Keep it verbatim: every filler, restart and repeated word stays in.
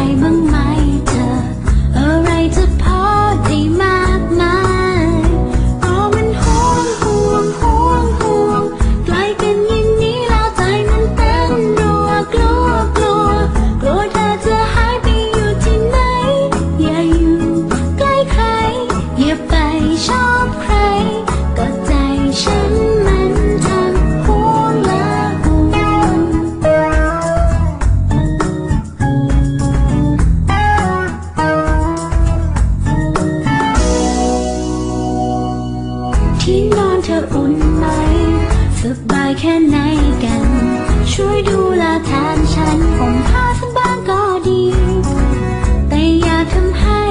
บ้างไหมเธออะไรจะพอได้มากมายก็มันห่วงห่วงห่วงห่วงใกล้กันอย่างนี้แล้วใจมันเต้นรัวกลัวกลัวกลัวเธอจะหายไปอยู่ที่ไหนอย่าอยู่ใกล้ใครอย่าไปชอบใครก็ใจฉันมันทำห่วงและห่วงที่นอนเธออุ่นไหมสบายแค่ไหนกันช่วยดูแลแทนฉันผมผ้าสักบ้างก็ดีแต่อย่าทำให้